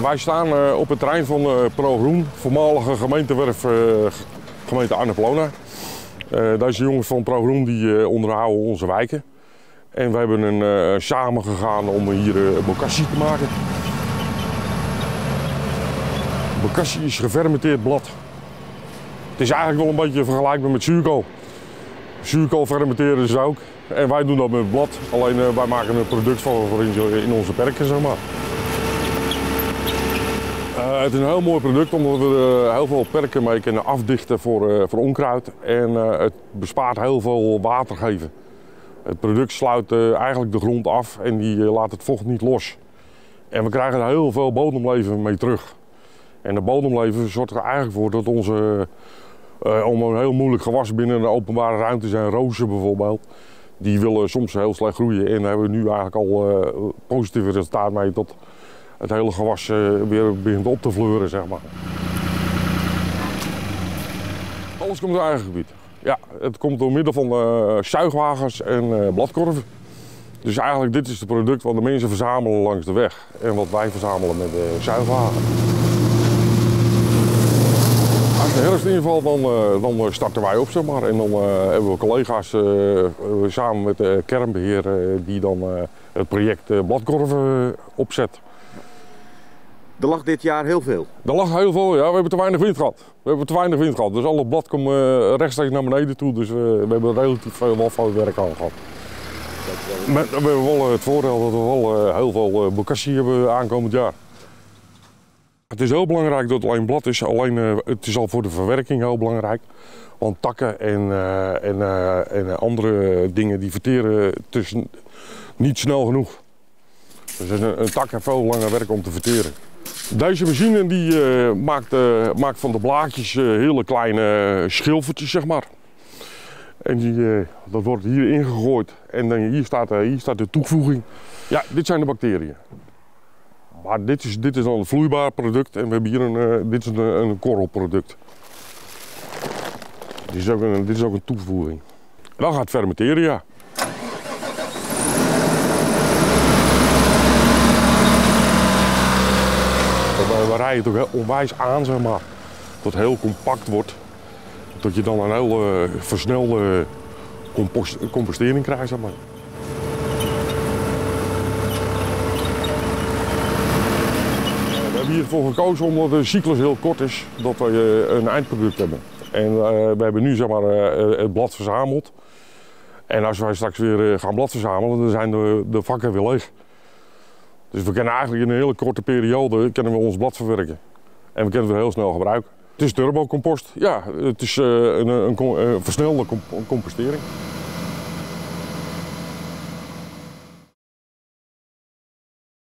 Wij staan op het terrein van ProGroen, voormalige gemeentewerf gemeente Annapolona. Deze jongens van ProGroen die onderhouden onze wijken. En we hebben samen gegaan om hier bokashi te maken. Bokashi is gefermenteerd blad. Het is eigenlijk wel een beetje vergelijkbaar met zuurkool. Zuurkool fermenteren ze ook. En wij doen dat met blad. Alleen wij maken een product van in onze perken, zeg maar. Het is een heel mooi product omdat we heel veel perken mee kunnen afdichten voor onkruid. En het bespaart heel veel watergeven. Het product sluit eigenlijk de grond af en die laat het vocht niet los. En we krijgen er heel veel bodemleven mee terug. En de bodemleven zorgt er eigenlijk voor dat onze, om een heel moeilijk gewas binnen de openbare ruimte zijn, rozen bijvoorbeeld. Die willen soms heel slecht groeien en daar hebben we nu eigenlijk al positieve resultaat mee dat het hele gewas weer begint op te fleuren, zeg maar. Alles komt uit eigen gebied. Ja, het komt door middel van zuigwagens en bladkorven. Dus eigenlijk dit is het product wat de mensen verzamelen langs de weg en wat wij verzamelen met de zuigwagen. Als de herfst invalt, dan starten wij op, zeg maar. En dan hebben we collega's samen met de kernbeheer die dan het project bladkorven opzet. Er lag dit jaar heel veel? Er lag heel veel, ja. We hebben te weinig wind gehad. Dus alle blad komt rechtstreeks naar beneden toe. Dus we hebben relatief veel werk aan gehad. We hebben wel het voordeel dat we wel heel veel bokashi hebben aankomend jaar. Het is heel belangrijk dat het alleen blad is. Alleen het is al voor de verwerking heel belangrijk. Want takken en andere dingen die verteren niet snel genoeg. Dus een tak heeft veel langer werk om te verteren. Deze machine die, maakt van de blaadjes hele kleine schilfertjes, zeg maar. En dat wordt hier ingegooid en dan hier staat de toevoeging. Ja, dit zijn de bacteriën. Maar dit is dan een vloeibaar product en we hebben hier dit is een korrelproduct. Dit is ook een toevoeging. Dan gaat het fermenteren, ja. We rijden het ook heel onwijs aan, zeg maar. Dat het heel compact wordt. Dat je dan een heel versnelde compostering krijgt, zeg maar. We hebben hiervoor gekozen omdat de cyclus heel kort is, dat we een eindproduct hebben. En we hebben nu, zeg maar, het blad verzameld. En als wij straks weer gaan blad verzamelen, dan zijn de vakken weer leeg. Dus we kunnen eigenlijk in een hele korte periode ons blad verwerken. En we kunnen het heel snel gebruiken. Het is turbocompost. Ja, het is een versnelde compostering.